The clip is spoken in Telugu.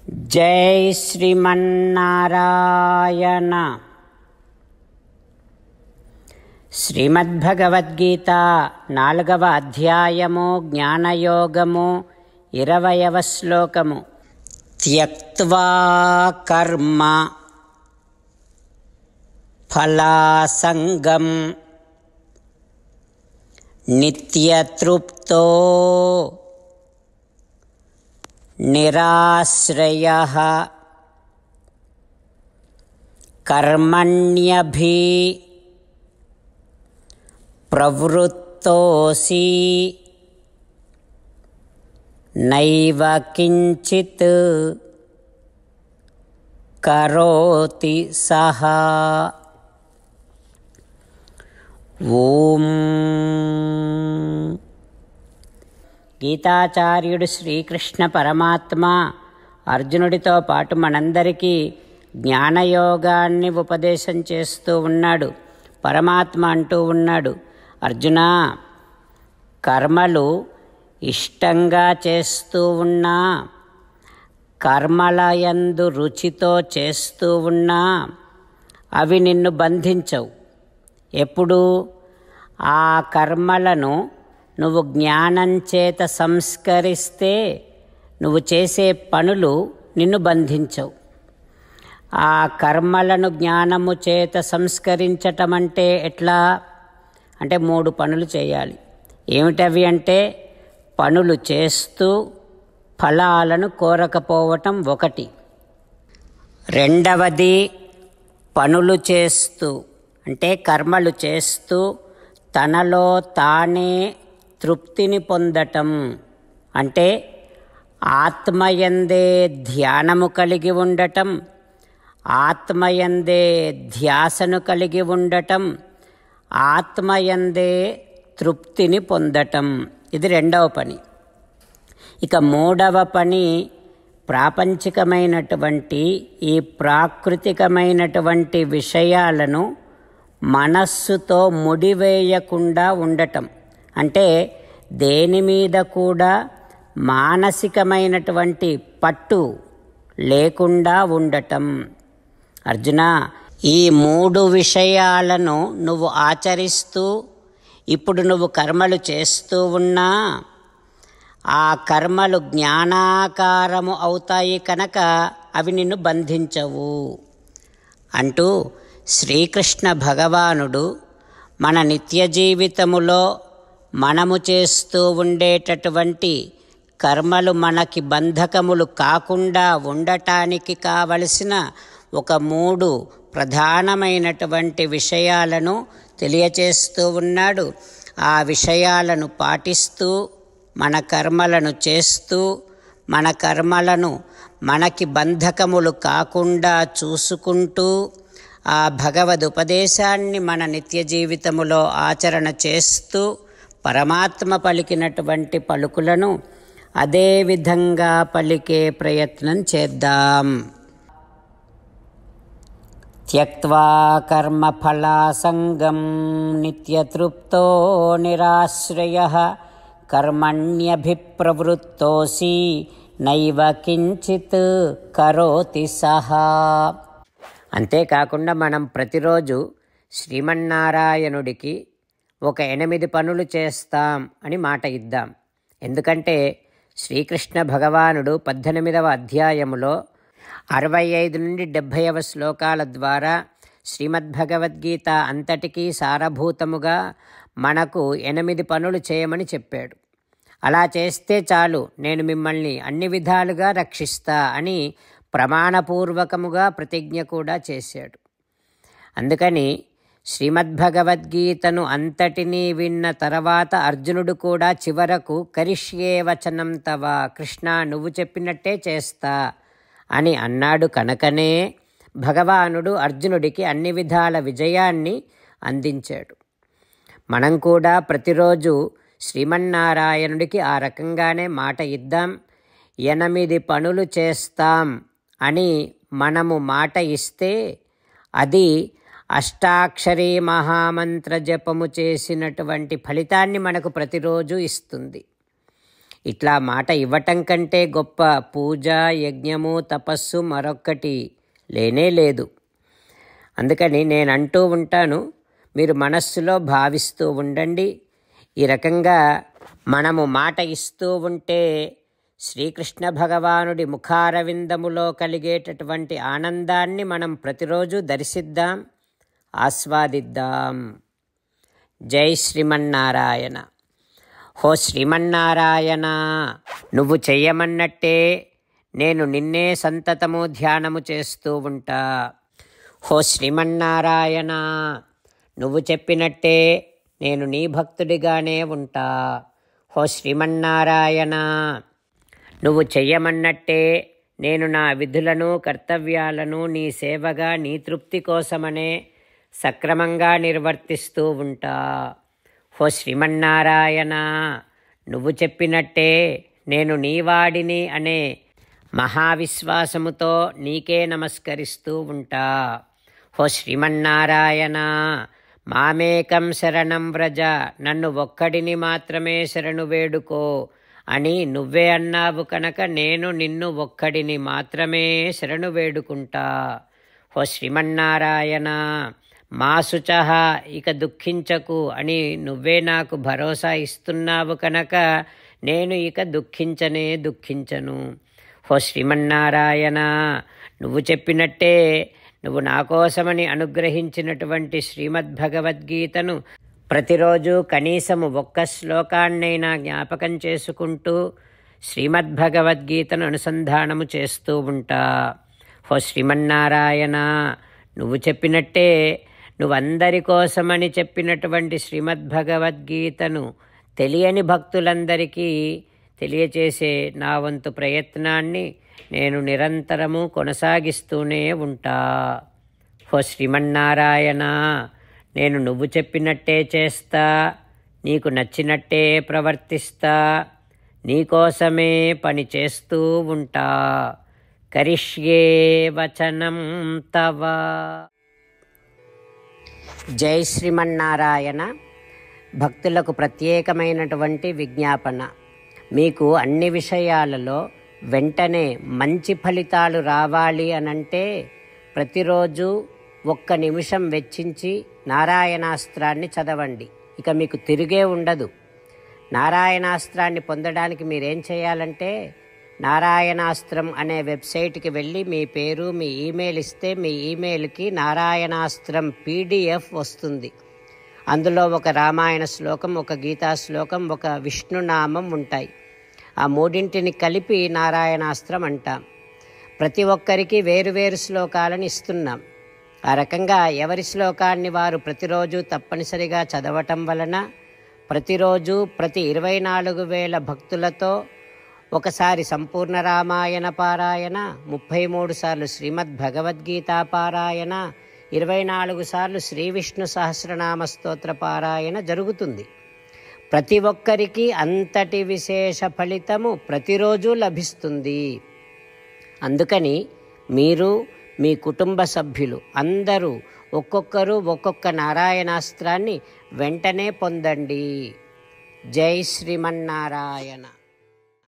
జై శ్రీమన్నారాయణ. శ్రీమద్భగవద్గీత 4వ అధ్యాయము జ్ఞానయోగము 20వ శ్లోకము. త్యక్త్వా కర్మ ఫలాసంగం నిత్యతృప్తో నిరాశ్రయః కర్మణ్యభి ప్రవృత్తోసి నైవ కించిత్ కరోతి సహ. ఓం. గీతాచార్యుడు శ్రీకృష్ణ పరమాత్మ అర్జునుడితో పాటు మనందరికీ జ్ఞానయోగాన్ని ఉపదేశం చేస్తూ ఉన్నాడు. పరమాత్మ అంటూ ఉన్నాడు, అర్జున, కర్మలు ఇష్టంగా చేస్తూ ఉన్నా, కర్మలయందు రుచితో చేస్తూ ఉన్నా అవి నిన్ను బంధించవు. ఎప్పుడు ఆ కర్మలను నువ్వు జ్ఞానం చేత సంస్కరిస్తే నువ్వు చేసే పనులు నిన్ను బంధించవు. ఆ కర్మలను జ్ఞానము చేత సంస్కరించటం అంటే ఎట్లా అంటే 3 పనులు చేయాలి. ఏమిటవి అంటే, పనులు చేస్తూ ఫలాలను కోరకపోవటం ఒకటి. రెండవది, పనులు చేస్తూ అంటే కర్మలు చేస్తూ తనలో తానే తృప్తిని పొందటం. అంటే ఆత్మయందే ధ్యానము కలిగి ఉండటం, ఆత్మయందే ధ్యాసను కలిగి ఉండటం, ఆత్మయందే తృప్తిని పొందటం. ఇది రెండవ పని. ఇక 3వ పని, ప్రాపంచికమైనటువంటి ఈ ప్రాకృతికమైనటువంటి విషయాలను మనస్సుతో ముడివేయకుండా ఉండటం. అంటే దేని మీద కూడా మానసికమైనటువంటి పట్టు లేకుండా ఉండటం. అర్జున, ఈ 3 విషయాలను నువ్వు ఆచరిస్తూ ఇప్పుడు నువ్వు కర్మలు చేస్తూ ఉన్నా ఆ కర్మలు జ్ఞానాకారము అవుతాయి కనుక అవి నిన్ను బంధించవు అంటూ శ్రీకృష్ణ భగవానుడు మన నిత్య జీవితములో మనము చేస్తూ ఉండేటటువంటి కర్మలు మనకి బంధకములు కాకుండా ఉండటానికి కావలసిన ఒక 3 ప్రధానమైనటువంటి విషయాలను తెలియచేస్తూ ఉన్నాడు. ఆ విషయాలను పాటిస్తూ మన కర్మలను చేస్తూ మన కర్మలను మనకి బంధకములు కాకుండా చూసుకుంటూ ఆ భగవద్ ఉపదేశాన్ని మన నిత్య జీవితములో ఆచరణ చేస్తూ పరమాత్మ పలికినటువంటి పలుకులను అదే విధంగా పలికే ప్రయత్నం చేద్దాం. త్యక్త్వా కర్మఫలాసంగం నిత్యతృప్తో నిరాశ్రయః కర్మణ్యభిప్రవృత్తోసి నైవ కించిత్ కరోతి సహా. అంతేకాకుండా మనం ప్రతిరోజు శ్రీమన్నారాయణుడికి ఒక 8 పనులు చేస్తాం అని మాట ఇద్దాం. ఎందుకంటే శ్రీకృష్ణ భగవానుడు 18వ అధ్యాయములో 65 నుండి 70వ శ్లోకాల ద్వారా శ్రీమద్భగవద్గీత అంతటికీ సారభూతముగా మనకు 8 పనులు చేయమని చెప్పాడు. అలా చేస్తే చాలు, నేను మిమ్మల్ని అన్ని విధాలుగా రక్షిస్తా అని ప్రమాణపూర్వకముగా ప్రతిజ్ఞ కూడా చేశాడు. అందుకని శ్రీమద్భగవద్గీతను అంతటినీ విన్న తర్వాత అర్జునుడు కూడా చివరకు కరిష్యే వచనం తవ, కృష్ణ నువ్వు చెప్పినట్టే చేస్తా అని అన్నాడు. కనుకనే భగవానుడు అర్జునుడికి అన్ని విధాల విజయాన్ని అందించాడు. మనం కూడా ప్రతిరోజు శ్రీమన్నారాయణుడికి ఆ రకంగానే మాట ఇద్దాం. 8 పనులు చేస్తాం అని మనము మాట ఇస్తే అది అష్టాక్షరీ మహామంత్ర జపము చేసినటువంటి ఫలితాన్ని మనకు ప్రతిరోజు ఇస్తుంది. ఇట్లా మాట ఇవ్వటం కంటే గొప్ప పూజ, యజ్ఞము, తపస్సు మరొక్కటి లేనే లేదు. అందుకని నేను అంటూ ఉంటాను, మీరు మనస్సులో భావిస్తూ ఉండండి. ఈ రకంగా మనము మాట ఇస్తూ ఉంటే శ్రీకృష్ణ భగవానుడి ముఖారవిందములో కలిగేటటువంటి ఆనందాన్ని మనం ప్రతిరోజు దర్శిద్దాం, ఆస్వాదిద్దాం. జై శ్రీమన్నారాయణ. హో శ్రీమన్నారాయణ, నువ్వు చెయ్యమన్నట్టే నేను నిన్నే సంతతము ధ్యానము చేస్తూ ఉంటా. హో శ్రీమన్నారాయణ, నువ్వు చెప్పినట్టే నేను నీ భక్తుడిగానే ఉంటా. హో శ్రీమన్నారాయణ, నువ్వు చెయ్యమన్నట్టే నేను నా విధులను, కర్తవ్యాలను నీ సేవగా, నీ తృప్తి కోసమనే సక్రమంగా నిర్వర్తిస్తూ ఉంటా. హో శ్రీమన్నారాయణ, నువ్వు చెప్పినట్టే నేను నీవాడిని అనే మహావిశ్వాసముతో నీకే నమస్కరిస్తూ ఉంటా. హో శ్రీమన్నారాయణ, మామేకం శరణం వ్రజ, నన్ను ఒక్కడిని మాత్రమే శరణు వేడుకో అని నువ్వే అన్నావు కనుక నేను నిన్ను ఒక్కడిని మాత్రమే శరణు వేడుకుంటా. హో శ్రీమన్నారాయణ, మా శుచః, ఇక దుఃఖించకు అని నువ్వే నాకు భరోసా ఇస్తున్నావు కనుక నేను ఇక దుఃఖించను. హో శ్రీమన్నారాయణ, నువ్వు చెప్పినట్టే నువ్వు నా కోసమని అనుగ్రహించినటువంటి శ్రీమద్భగవద్గీతను ప్రతిరోజు కనీసము ఒక్క శ్లోకాన్నైనా జ్ఞాపకం చేసుకుంటూ శ్రీమద్భగవద్గీతను అనుసంధానము చేస్తూ ఉంటా. హో శ్రీమన్నారాయణ, నువ్వు చెప్పినట్టే నువ్వందరి కోసమని చెప్పినటువంటి శ్రీమద్భగవద్గీతను తెలియని భక్తులందరికీ తెలియచేసే నా వంతు ప్రయత్నాన్ని నేను నిరంతరము కొనసాగిస్తూనే ఉంటా. హో శ్రీమన్నారాయణ, నేను నువ్వు చెప్పినట్టే చేస్తా, నీకు నచ్చినట్టే ప్రవర్తిస్తా, నీకోసమే పని చేస్తూ ఉంటా. కరిష్యే వచనం తవ. జై శ్రీమన్నారాయణ. భక్తులకు ప్రత్యేకమైనటువంటి విజ్ఞాపన. మీకు అన్ని విషయాలలో వెంటనే మంచి ఫలితాలు రావాలి అనంటే ప్రతిరోజు 1 నిమిషం వెచ్చించి నారాయణాస్త్రాన్ని చదవండి. ఇక మీకు తిరిగే ఉండదు. నారాయణాస్త్రాన్ని పొందడానికి మీరేం చేయాలంటే నారాయణాస్త్రం అనే వెబ్సైట్కి వెళ్ళి మీ పేరు, మీ ఈమెయిల్ ఇస్తే మీ ఈమెయిల్కి నారాయణాస్త్రం PDF వస్తుంది. అందులో ఒక రామాయణ శ్లోకం, ఒక గీతా శ్లోకం, ఒక విష్ణునామం ఉంటాయి. ఆ మూడింటిని కలిపి నారాయణాస్త్రం అంటాం. ప్రతి ఒక్కరికి వేరువేరు శ్లోకాలను ఇస్తున్నాం. ఆ రకంగా ఎవరి శ్లోకాన్ని వారు ప్రతిరోజు తప్పనిసరిగా చదవటం వలన ప్రతిరోజు ప్రతి 24,000 భక్తులతో ఒకసారి సంపూర్ణ రామాయణ పారాయణ, 33 సార్లు శ్రీమద్భగవద్గీత పారాయణ, 24 సార్లు శ్రీ విష్ణు సహస్రనామ స్తోత్ర పారాయణ జరుగుతుంది. ప్రతి ఒక్కరికి అంతటి విశేష ఫలితము ప్రతిరోజు లభిస్తుంది. అందుకని మీరు, మీ కుటుంబ సభ్యులు అందరూ ఒక్కొక్కరు ఒక్కొక్క నారాయణాస్త్రాన్ని వెంటనే పొందండి. జై శ్రీమన్నారాయణ.